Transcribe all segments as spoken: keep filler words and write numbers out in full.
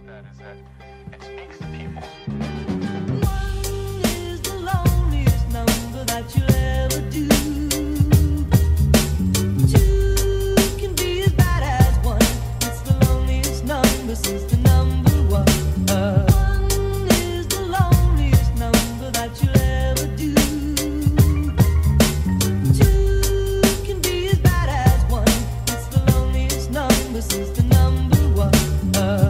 about that is that it speaks to people. One is the loneliest number that you'll ever do. Two can be as bad as one. It's the loneliest number since the number one. Uh, one is the loneliest number that you'll ever do. Two can be as bad as one. It's the loneliest number since the number one. Uh,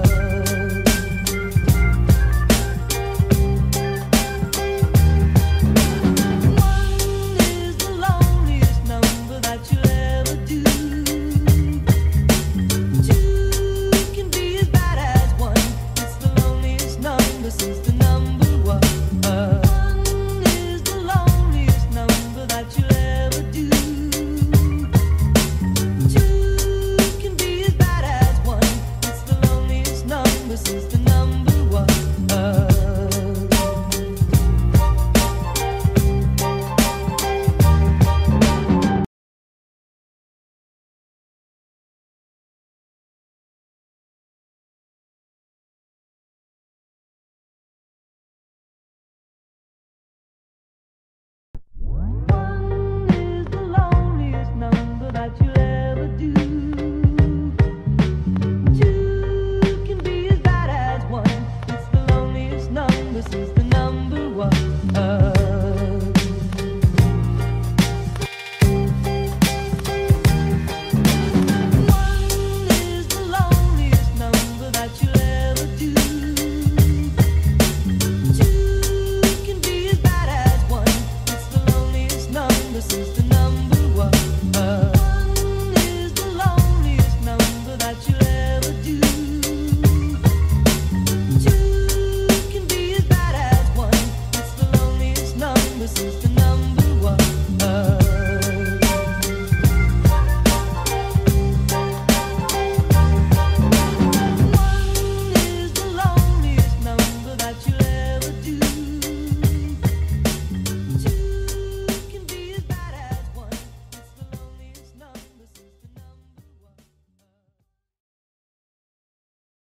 Since the number one, uh, one is the loneliest number that you'll ever do. Two can be as bad as one. It's the loneliest number since the